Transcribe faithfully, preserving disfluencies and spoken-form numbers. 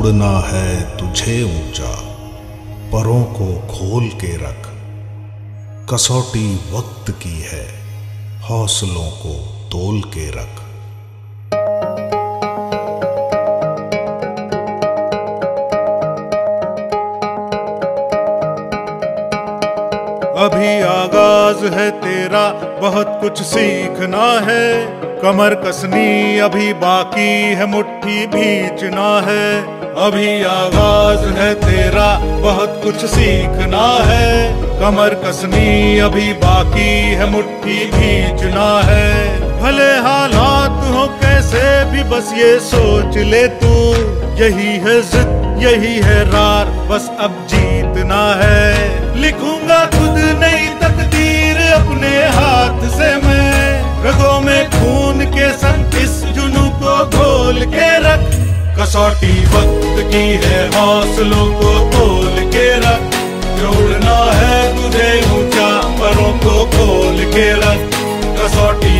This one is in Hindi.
उड़ना है तुझे ऊंचा, परों को खोल के रख। कसौटी वक्त की है, हौसलों को तोल के रख। अभी आगाज है तेरा, बहुत कुछ सीखना है। कमर कसनी अभी बाकी है, मुट्ठी भींचना है। अभी आगाज है तेरा, बहुत कुछ सीखना है। कमर कसनी अभी बाकी है, मुट्ठी भींचना है। भले हालात हो कैसे भी, बस ये सोच ले तू, यही है जिद यही है रार, बस अब जीतना है। लिखूंगा खुद नई तकदीर अपने हाथ से मैं, रगों में खून के संग इस जुनून को घोल के रख। कसौटी वक्त की है, हौसलों को तोल के रख। जोड़ना है तुझे ऊंचा, परों को खोल के रख। कसौटी